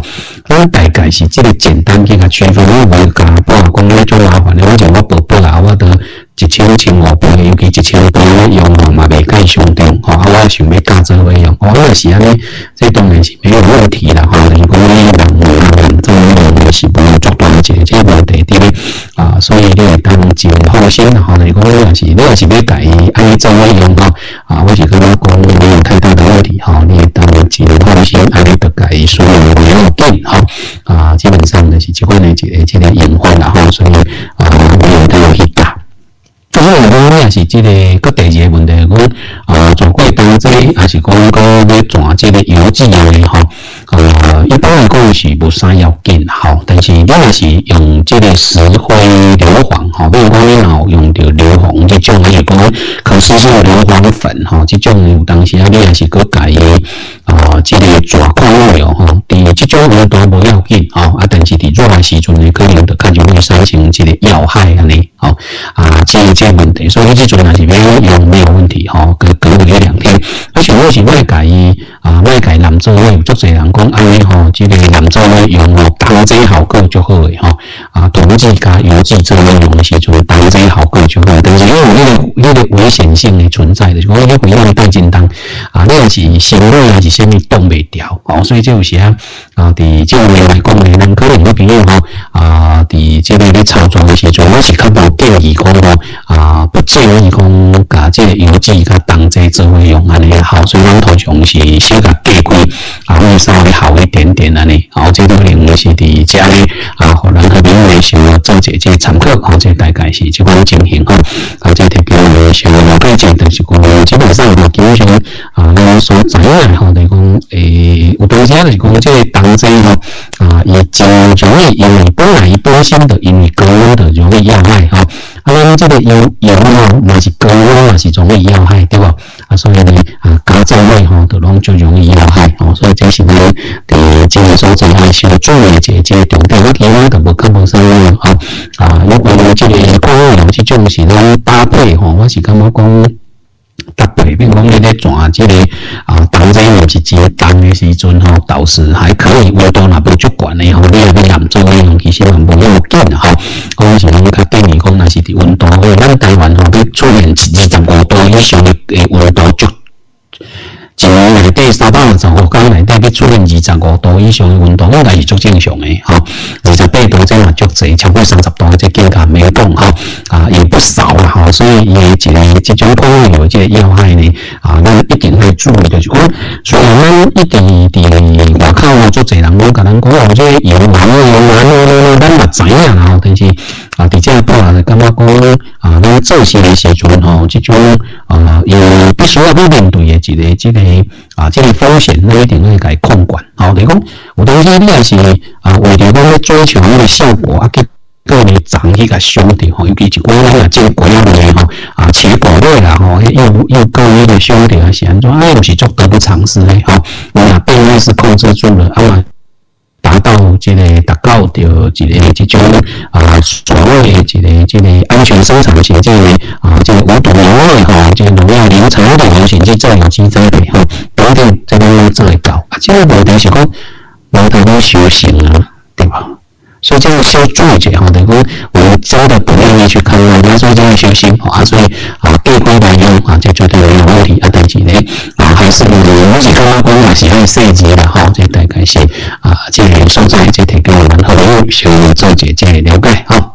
咱大概是即个简单去甲区分，我袂甲报讲咧做麻烦咧，我就我宝宝啊，我都一千千五倍，尤其一千倍咧用吼嘛袂介上重吼，啊我想要加做费用，哦若是安尼，这当然是没有问题啦吼，如果你人人做用是不能做大一个这个问题咧啊，所以你会当真放心啦吼，如果你若是你若是要家安尼做费用吼啊，我是感觉讲没有太大的问题吼，你会当真放心安尼就家所有不要紧吼啊，基本上就是即款的一个即个隐患啦吼，所以啊，你会当去教。所以讲也是即个个第二个问题，讲啊，做过当这还是讲个要转即个邮寄的吼，呃，一般来讲是无啥要紧吼，但是你若是用即个石灰硫磺吼，比如讲你若用着硫磺即种，就是讲可是是硫磺粉吼，即种有当时啊，你也是个家己啊，即个抓矿物吼，伫即种温度无要紧吼，啊，但是伫热的时阵呢，可能就较容易产生即个要害安尼吼，啊，即个。问题，所以这阵也是要用没有问题吼，隔隔个一两天。而且我是卖家己啊，卖家南州有足侪人讲安尼吼，这个南州咧用吼，当这效果就好诶吼。啊，统计加邮寄做内容的时阵，当这效果就好，但是因为有迄个迄个危险性的存在的，就是讲迄回量带真重啊，你若是心内还是啥物冻袂掉哦，所以这有时啊啊，伫这个来讲呢，咱可能有朋友吼啊，伫这个咧操作的时阵，我是较无建议讲吼。啊，不建议讲甲这个邮寄甲当这做费用安尼好，所以咱通常是小甲加开啊，会稍微好一点点安尼。好，这个可能是伫遮咧啊，互咱和平来想做一个参考，好，这大概是这款情形吼。啊，这提供来想了解者，就是讲基本上吼，基本上啊，咱所知影吼，就是讲诶，有当时就是讲这个当这吼啊，伊真容易，因为本来伊本身的因为高温的容易要害吼。啊，咱这个油油吼，若是高温也是容易要害，对吧？啊，所以呢，啊，加在内吼，就拢就容易要害，哦，所以这是咱伫这个所在要需要注意的一个重点。我其他就无较无啥物吼，啊，因为这个矿物油这种是咱搭配吼，我是感觉讲。搭配，比如讲你咧转这个啊，当这毋是真重的时阵吼，倒是还可以，温度若无足悬的吼，你也要南做内容，其实也无要紧吼。我是讲较建议讲，若是伫温度，因为咱台湾吼要出现二十五度以上的温度足。一年内底三百二十五天内底要出现二十五度以上的温度，应该是足正常的吼。二十八度这嘛足侪，超过三十度这更加没讲吼啊，也不少啦吼。所以伊一个这种矿物油这个要害呢啊，咱一定要注意就是讲，虽然咱一直伫外口啊，足侪人拢甲咱讲哦，这油难油难，咱嘛知影啦吼，但是啊，伫这报啊，感觉讲啊，咱做事的时阵吼，这种啊，有必须要去面对的一个这个。啊，这个风险咱一定要甲伊控管。好，就是讲有当时你也是啊，为着讲要追求那个效果啊，去个呢长去甲伤着吼，尤其是讲咱若种果类吼啊，切果类啦吼，又又够那个伤着还是安怎？哎，又是做得不偿失嘞吼。你若变类是控制住了啊。达到这个达到着一个这种啊所谓的一个这个安全生产型这个啊这个无毒农业哈，这个农药零残留的型这种有机栽培哈，等等这个做会到啊，这个问题是讲无得要修行啊，对吧？所以这个需要注意一下哈，就是讲我们真的不愿意去看人家说这个修行啊，所以啊对规来用啊，这绝对没有问题啊，但是呢啊还是我是刚刚讲也是爱设计的哈，这大概是啊这个所在这提供我们好友先做一个了解哈。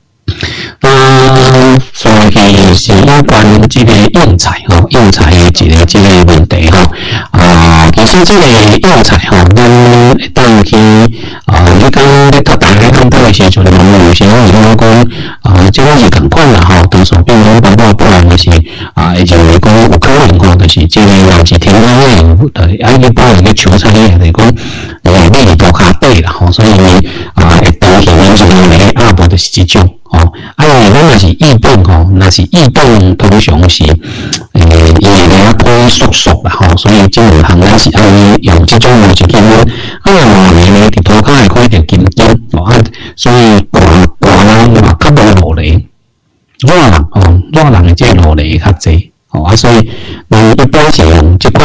那所以是有关这个用材哈，用材的一个这个问题哈啊，其实这个用材哈，咱当去啊，你讲你到大家看到的时阵，有些人讲讲啊，这个是同款啦哈，多数变成包括不然就是啊，也就是讲有可能哈，就是这个若是天然的，对，啊，一般一个球材也就是讲，呃，你是多卡底啦哈，所以啊，会当时咱是来阿伯就是这种。哦，啊，因为咱若是异动吼，若是异动通常是，诶，伊会来可以缩缩啦吼，所以这两项咱是安尼用这种模式去用。啊，换呢咧，伫涂骹会看到金金，哦啊，所以大大人嘛较无落嚟，热人哦，热人的这落嚟较济。哦啊，所以咱一般是用这款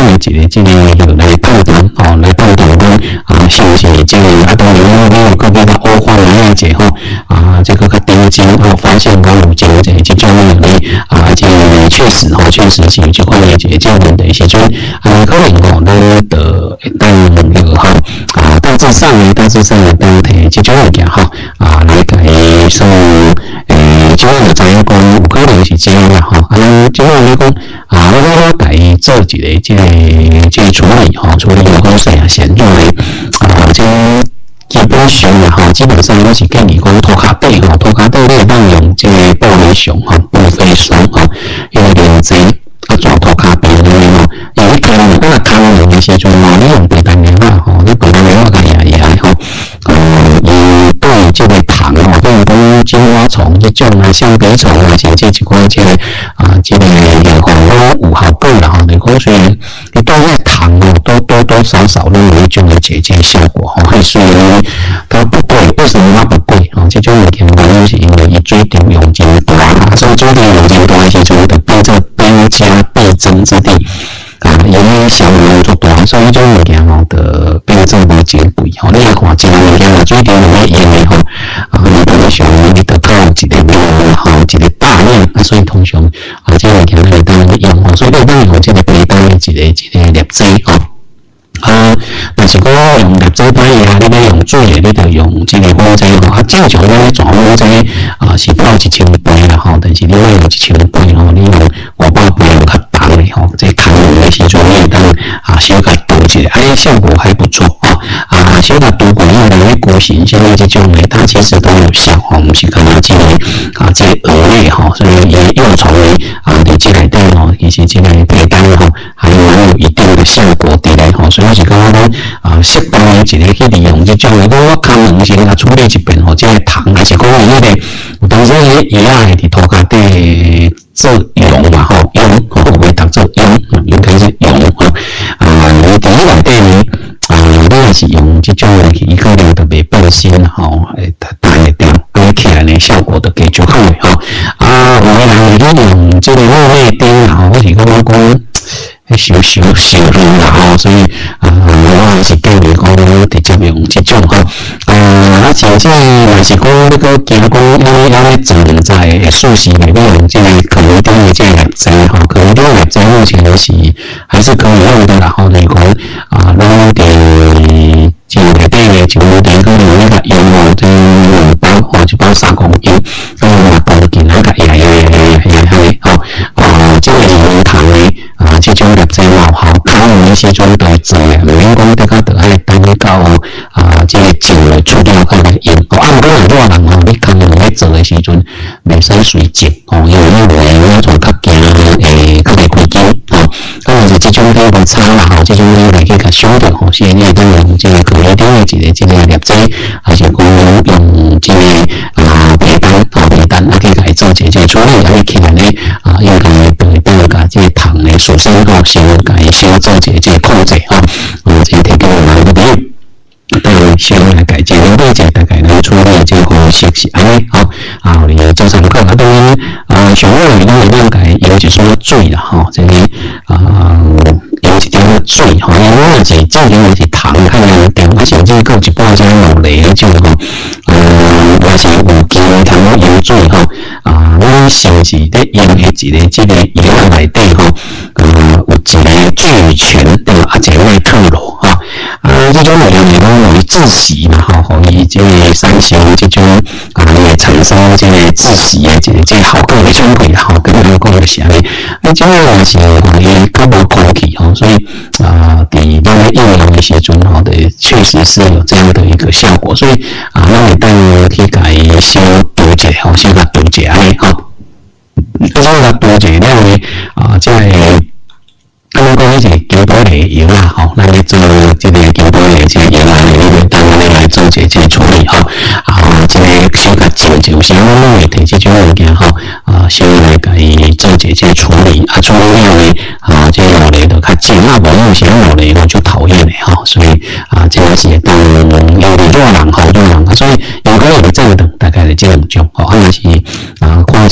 的一个这个药来判断哦，来判断讲啊是不是这个啊当然你有个别的恶化来解吼啊这个较顶尖哦，发现讲有这个这种药呢啊这个确实吼确实是有这款的这个这问题时阵啊可能吼咱的当那个吼啊大致上呢大致上呢当提这种物件吼啊来给说诶即个就知影讲有可能是这样啦吼啊咱即个你讲啊我我给做一个这个这个处理吼处理有好势啊显著的啊这基本上啊吼基本上我是建议讲涂骹底吼涂骹底你会当用这个玻璃熊吼玻璃霜吼迄个连接啊抓涂骹边的吼因为看你那看人的时阵吼你用白单棉花吼你白单棉花甲压压吼呃伊对这个糖吼对讲金花虫这种啊橡皮虫啊像这一款这个啊这个药吼都有效果啦吼你讲虽然你对那糖哦多多多少少都有一种的解解效果吼还所以它不贵为什么它不贵哦这种物件原因是因为伊水中用金大所以水中用金大的时阵就变做兵家必争之地啊，因为小人做大，所以种物件吼的变做无真贵吼。你来看这个物件啊，水中用咧用的吼，啊，你通常你得靠一个量吼，一个大量啊，所以通常啊，这个物件你当然用吼，所以你当然用这个白单的一个一个粒子吼。啊，但是讲用粒子歹啊，你咧用水的，你着用这个火柴吼。啊，正常咱咧转火柴啊是泡一千杯啦吼，但是你要用一千杯吼，你用五百杯有较重的吼，这开火的时阵你会当啊小甲涂一下，哎效果还不错吼。啊，小甲涂过以后咧，固形现在这种的，它其实都有效吼，不是干那这个啊这个蛾类吼，所以也幼虫的啊伫这内底吼，其实这个白单吼还有有一定的效果伫咧吼，所以我是感觉讲啊适当的一个去利用这种的，讲我可能是甲处理一遍吼，这个糖还是讲伊迄个有当时迄叶仔会伫涂骹底做用嘛吼，用吼有会当做用，应该是用吼啊，你伫迄内底呢。啊，你若是用这种的，伊可能就袂变身吼，会大一点，改起来呢效果就加足好诶吼。啊，有诶人会用这个肉类丁啦吼，我是感觉讲，迄烧烧烧热啦吼，所以啊，我是建议讲直接用这种吼。啊，啊，甚至若是讲你个惊讲要要咧做在素食内面用这个可乐丁的这个粒子吼，可乐丁粒子目前是还是可以用的啦吼，就是讲啊，咱伫这个内底的就有点可能那个用哦，这两包或一包三公斤，咁啊公斤那个也也也也也系吼，啊，这个是糖的啊，这种粒子有效，烤的时阵都会做的，唔免讲大家得爱等到啊，这个蒸来出了才来用。哦，啊，不过很多人吼，你可能在做的时阵袂使随蒸哦，因为因为那种较惊诶，较袂开机哦，咁就是这种咧无差啦吼，这种咧来去甲修掉吼，所以你会当用这个可乐丁的一个这个粒子，还是讲用这个啊皮蛋啊皮蛋啊去甲伊做一个处理，啊起来咧啊应该会当甲这个糖的属性吼，先甲伊先做一个这个控制吼，啊，这提供我们的朋友。对，先来改进，理解大概能处理这个方式是安尼吼，啊，你做参考。啊，当然啊，上午你当然要改，有一说水啦吼，这个啊。有一点水吼，因为我是正经我是糖看人点，我甚至有一包加肉类的种吼，呃，我是有机糖油水吼，啊，我甚至咧用的一个这个药内底吼，呃，有一个聚醛对吧？啊，一个奈特罗吼，啊，这种药呢讲容易窒息嘛吼，互伊这个产生这种啊，会产生这个窒息的这个这个效果的种会吼，跟咱讲的是安尼，啊，这个也是互伊较无空气吼。所以啊，伫咱咧应用的时阵吼，的确实是有这样的一个效果。所以啊，咱会当去甲伊小涂者吼，先甲涂者安尼吼，啊，先甲涂者了呢啊，即个。啊，咱讲迄是金宝类油啦，吼，咱咧做即个金宝类即个油啊，你会当咱来做一个即个处理吼，啊，即个小甲蒸就有时咱拢会摕即种物件吼，啊，先来甲伊做一个即个处理，啊，处理了呢，啊，即个肉类就较蒸，啊，无有时咱肉类我就讨厌的吼，所以啊，这个是会当有的热人吼热人，所以有可能会这样的，大概是这两种，吼，啊，若是啊，看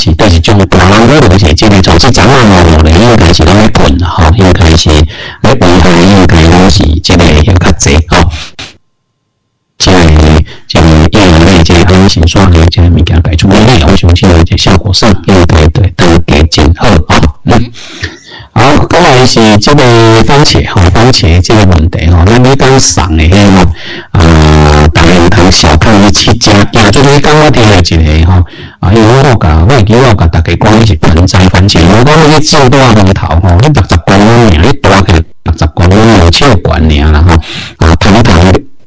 是都是种大人可能是这个从这早上哦，咧应该是拢咧困啦吼，应该是咧危害应该拢是这个有较济吼。这个这个叶黄类这个安心刷的这个物件改出来，我相信这效果上应该对都加真好哦。嗯。好，过来是这个番茄哈，番茄这个问题哈，咱你讲送的迄个啊，大家有通小看你去食，也就是你讲我听了一个哈，啊，因为我甲我记我甲大家讲的是盆栽番茄，我讲你种多少头吼，你六十公分尔，你大个六十公分有手管尔啦哈，啊，头头。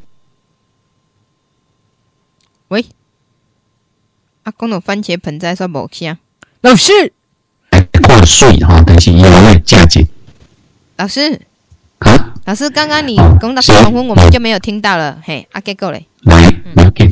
喂，啊，讲到番茄盆栽煞无声，老师。 看水哈，但是伊有那价值。 老师， 啊， 老师，刚刚你讲到十公分，我们就没有听到了。嘿，啊，结果嘞， 来，来给，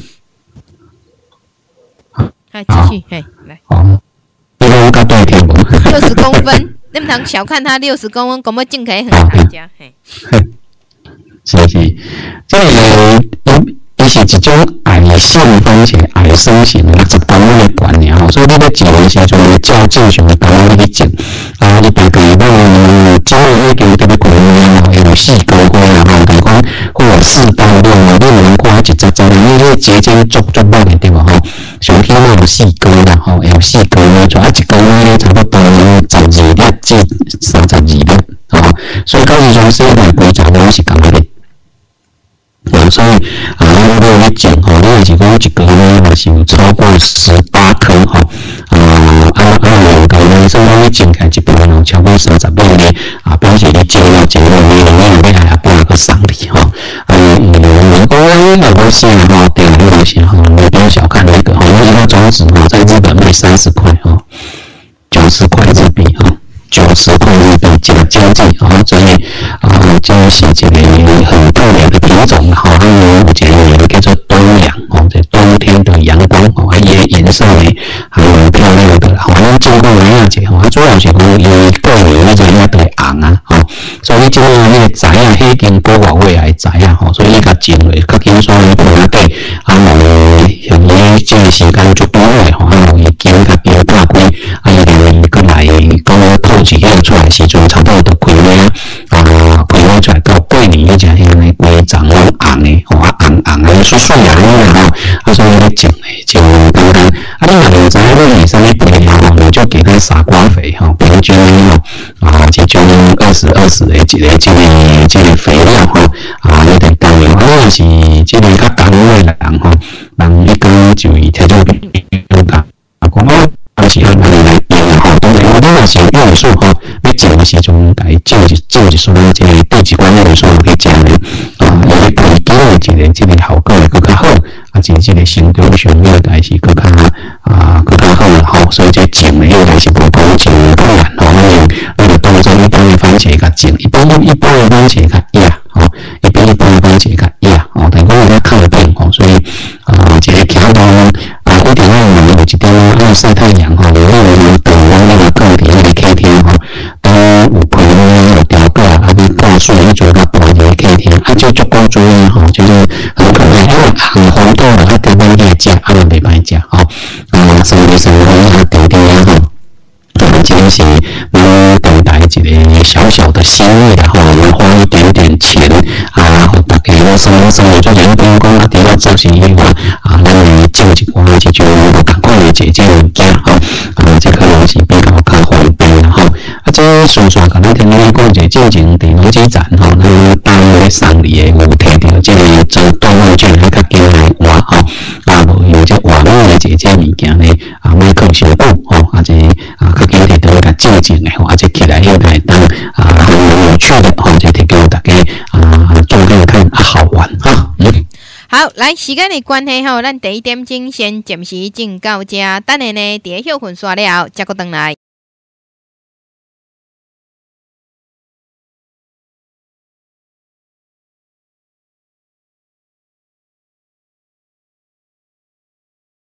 来继续，嘿，来。 哦，因为我刚对听过。 六十公分，你不能小看它六十公分，怎么进可以很大家？嘿， 是是，这个伊是一种爱性番茄，爱生型六十公分的管尔吼，所以你咧种的时阵，你照正常的方法去种，啊，你大概讲种了已经特别贵了吼，有四个月啦吼，就是讲或者四到六个，你能看一只只，你咧节节足足满的对无吼？上起码有四个啦吼，有四个月，就啊一个月咧差不多十二粒至三十二粒，吼，所以到时阵生产规则拢是共款的。啊，所以啊，咱如果去种吼，你若是讲一个月嘛是有超过十八颗吼，啊啊啊，有个人生讲你种起来一半哦，超过三十粒咧，啊，表示你种了种了，你你你还要半个送你吼，啊，有人讲你那个啥吼，对啊，那个啥吼，你不要小看那个吼，因为一个种子吼，在日本卖三十块吼，九十块日币吼。九十块日币加交际，然后所以啊，就是这个很特别的品种，好，还有我觉得有一个叫做冬阳哦，在冬天的阳光哦，它也颜色呢还有漂亮的，好，那经过南亚节哦，它主要是讲有个有那种那对红啊，哦，所以这个那个摘啊，迄经过外尾来摘啊，吼，所以甲种类较紧说伊碰下底，啊，有像伊这个时间就短诶，吼，啊，有伊经甲标大开，啊，伊就过来讲透气迄出来时阵，差不多都开花啊，开花出来到过年迄只迄个规丛拢红诶，吼，啊红红诶，水水啊，吼，啊，所以咧种诶，种简单，啊，你若唔知你二三一肥吼，你就给它撒瓜肥吼，平均吼，啊，这种二十二十诶，一个这个这个肥料吼，啊，你得够用，啊，若是这个较单位的人吼，人一工就以体重比较大，啊，讲我。啊，是按你来用吼，当然我你若是有元素吼，要种的时阵，家种一种一束这个地质管元素去种咧，啊，伊咧培基的这个这个效果会更较好，啊，即这个成长上应该是更较啊更较好啦吼，所以这种的应该是无讲种困难吼，咱用那个当做一般的番茄甲种，一般一般的番茄较野吼，一般一般的番茄较野吼，但讲它靠近吼，所以啊，这个桥到啊，一定要有有一点要晒太阳。吼，有那个等我那个个体那个 K 天吼，当有培养有调过啊，你挂水你做到大个 K 天，啊就足够注意吼，就是很可爱，因为很红豆的，它根本也食，啊嘛袂歹食吼，啊，生活生活啊，点点啊吼。啊，这个是咱等待一个小小的心意啦吼，我们花一点点钱啊，互大家我生活生活做人员工啊，除了造型以外啊，咱来种一寡这种无同款的这种物件吼，啊，这可能是比较较方便啦吼。啊，这顺续甲咱听你讲者，进前伫农机站吼，咱当咧送礼的有摕到这个做动物券，较紧来换吼，啊，无有这换物的这这物件咧，啊，莫靠小补吼，啊这啊。今天都甲静静的，或者起来应该当啊很有趣的，或者提供大家啊做看看好玩哈。嗯， 好，来时间的关系吼，咱第一点钟先暂时进到这，等下呢，第一休困刷了，再个回来。